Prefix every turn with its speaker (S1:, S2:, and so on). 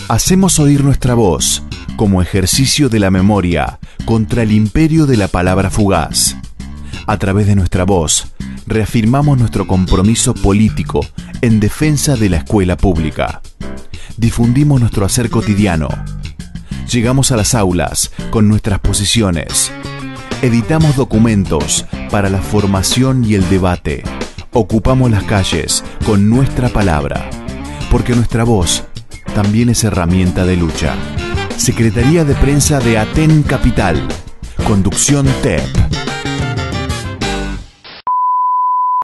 S1: Hacemos oír nuestra voz como ejercicio de la memoria contra el imperio de la palabra fugaz. A través de nuestra voz, reafirmamos nuestro compromiso político en defensa de la escuela pública. Difundimos nuestro hacer cotidiano. Llegamos a las aulas con nuestras posiciones. Editamos documentos para la formación y el debate. Ocupamos las calles con nuestra palabra, porque nuestra voz también es herramienta de lucha. Secretaría de Prensa de Aten Capital. Conducción TEP.